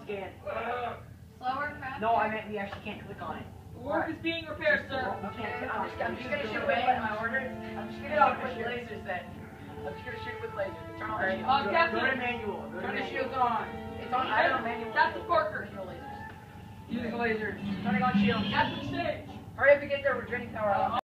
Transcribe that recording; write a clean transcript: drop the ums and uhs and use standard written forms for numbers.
scan. Slower, faster? No, I meant we actually can't click on it. Work is being repaired, sir. Okay, I'm just gonna shoot it with my order. I'm just gonna shoot with lasers then. I'm just gonna shoot with lasers. Turn on the shield. Captain. Go to manual. Turn the shields on. It's on. I don't know manual. Captain Parker. Manual lasers. Using lasers. Turning on shield. Captain stage. Hurry up and get there. We're draining power out.